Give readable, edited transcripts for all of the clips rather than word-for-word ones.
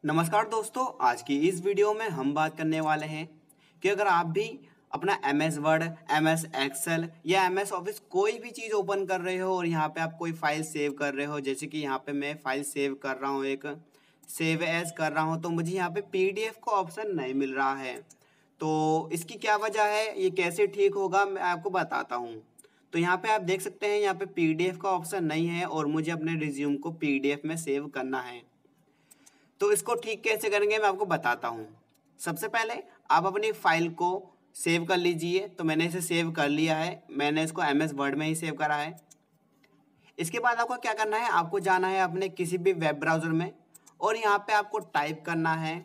नमस्कार दोस्तों, आज की इस वीडियो में हम बात करने वाले हैं कि अगर आप भी अपना MS वर्ड, MS एक्सेल या MS ऑफिस कोई भी चीज़ ओपन कर रहे हो और यहाँ पे आप कोई फाइल सेव कर रहे हो, जैसे कि यहाँ पे मैं फाइल सेव कर रहा हूँ, एक सेव एज कर रहा हूँ, तो मुझे यहाँ पे PDF का ऑप्शन नहीं मिल रहा है। तो इसकी क्या वजह है, ये कैसे ठीक होगा, मैं आपको बताता हूँ। तो यहाँ पे आप देख सकते हैं, यहाँ पे PDF का ऑप्शन नहीं है और मुझे अपने रिज्यूम को PDF में सेव करना है। तो इसको ठीक कैसे करेंगे मैं आपको बताता हूँ। सबसे पहले आप अपनी फाइल को सेव कर लीजिए। तो मैंने इसे सेव कर लिया है, मैंने इसको MS वर्ड में ही सेव करा है। इसके बाद आपको क्या करना है, आपको जाना है अपने किसी भी वेब ब्राउज़र में और यहाँ पे आपको टाइप करना है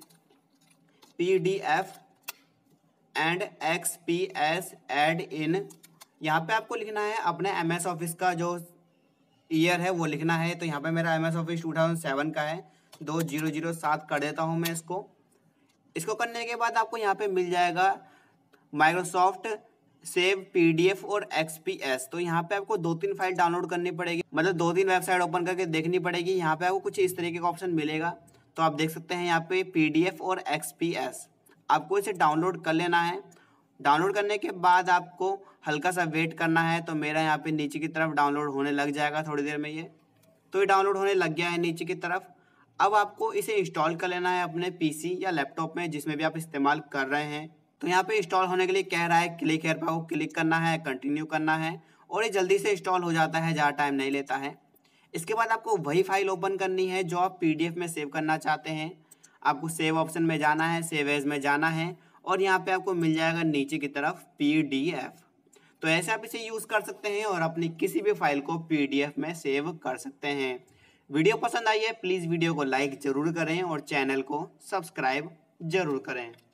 PDF and XPS add in. यहाँ पे आपको लिखना है अपने MS ऑफिस का जो ईयर है वो लिखना है। तो यहाँ पे मेरा MS ऑफिस 2007 का है, 2007 कर देता हूँ मैं इसको करने के बाद आपको यहाँ पे मिल जाएगा माइक्रोसॉफ्ट सेव PDF और XPS। तो यहाँ पे आपको 2-3 फाइल डाउनलोड करनी पड़ेगी, मतलब 2-3 वेबसाइट ओपन करके देखनी पड़ेगी। यहाँ पे आपको कुछ इस तरीके का ऑप्शन मिलेगा। तो आप देख सकते हैं यहाँ पे PDF और XPS, आपको इसे डाउनलोड कर लेना है। डाउनलोड करने के बाद आपको हल्का सा वेट करना है। तो मेरा यहाँ पे नीचे की तरफ डाउनलोड होने लग जाएगा थोड़ी देर में तो ये डाउनलोड होने लग गया है नीचे की तरफ। अब आपको इसे इंस्टॉल कर लेना है अपने PC या लैपटॉप में, जिसमें भी आप इस्तेमाल कर रहे हैं। तो यहाँ पे इंस्टॉल होने के लिए कह रहा है क्लिक हेयर पे आपको क्लिक करना है, कंटिन्यू करना है और ये जल्दी से इंस्टॉल हो जाता है, ज़्यादा टाइम नहीं लेता है। इसके बाद आपको वही फाइल ओपन करनी है जो आप PDF में सेव करना चाहते हैं। आपको सेव ऑप्शन में जाना है, सेव एज में जाना है और यहाँ पे आपको मिल जाएगा नीचे की तरफ PDF। तो ऐसे आप इसे यूज़ कर सकते हैं और अपनी किसी भी फाइल को PDF में सेव कर सकते हैं। वीडियो पसंद आई है प्लीज़ वीडियो को लाइक ज़रूर करें और चैनल को सब्सक्राइब ज़रूर करें।